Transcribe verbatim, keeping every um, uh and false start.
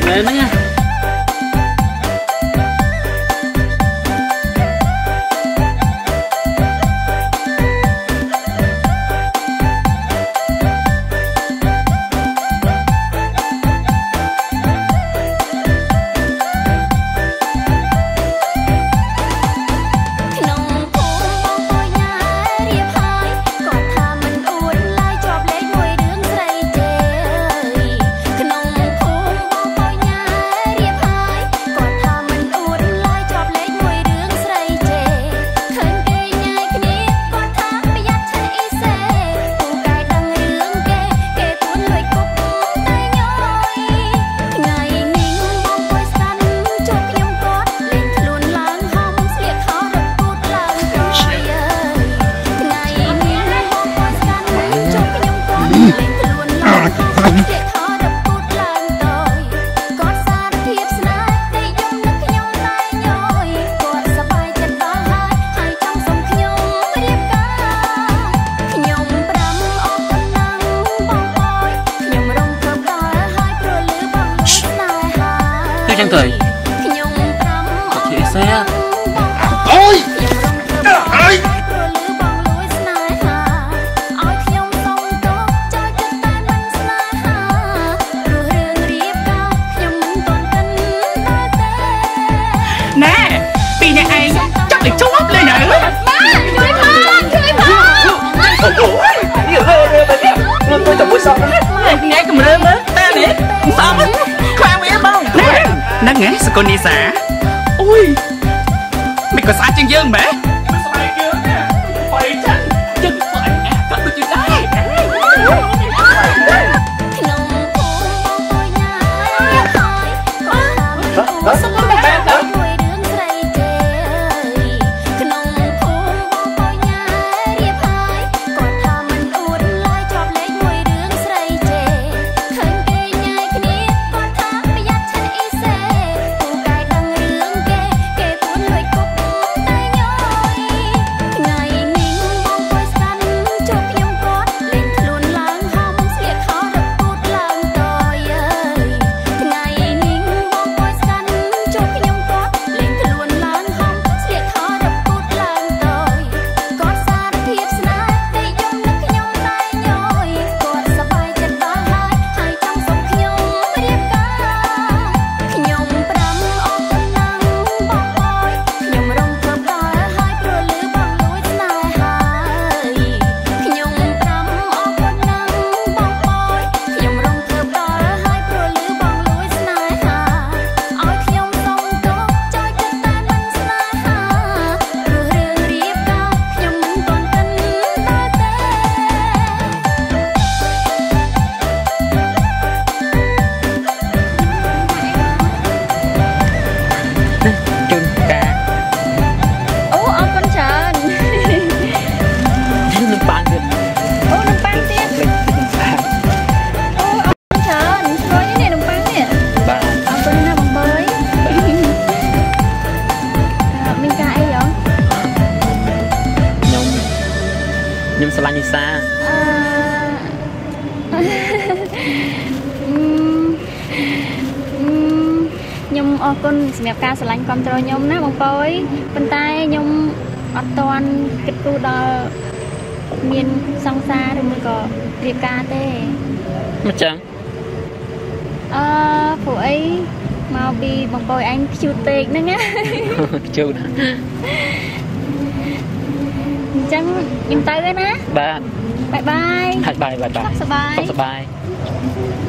មែនហ្នឹងណា ចឹងទៅខ្ញុំ5អូខេសេអូយអើយព្រលឺបងលួយស្នេហាឲ្យខ្ញុំសុំទោសចោលចិត្តតែមិនស្នេហាព្រោះរឿងរៀបការខ្ញុំមិនទាន់កិនដល់ទេណែពីអ្នកឯងចាប់ឲ្យជាប់លេងហើយជួយផងជួយផងអូយនេះរើរើទៅនេះខ្ញុំទៅតែមួយសោះហ្នឹងថ្ងៃកម្រើមើលតែនេះសោះខ្លាំងវាបងហ្នឹងហ៎សកលនីសាអូយមិនក៏ស្អាតជាងយើងម៉េចមិនស្បែកយើងទេបែកចឹងចឹងបើអញអាក៏ដូចជាដែរខ្ញុំពូបោញ៉ាហើយសកលបែបទៅមួយរឿងស្រីទេក្នុងភូមិបោញ៉ារៀបហើយគាត់ថាមិនអួតឡើយជាប់លេខមួយរឿងស្រីទេឃើញគេញ៉ៃគ្នាគាត់ថាប្រយ័ត្នឆាន់អ៊ីសេខ្ញុំស្រឡាញ់នីសាខ្ញុំអរគុណសម្រាប់ការស្រឡាញ់គ្រប់គ្រងខ្ញុំណាបងប្អូនប៉ុន្តែខ្ញុំអត់ទាន់គិតគូរដល់មានសង្សារឬមួយក៏រៀបការទេមិនចឹងអឺព្រោះអីមកពីបងប្អូនឯងខ្ជូតពេកហ្នឹងណាខ្ជូតអញ្ចឹងខ្ញុំទៅហើយណាបាទបាយបាយហើយបាយបាយសុខសប្បាយសុខសប្បាយ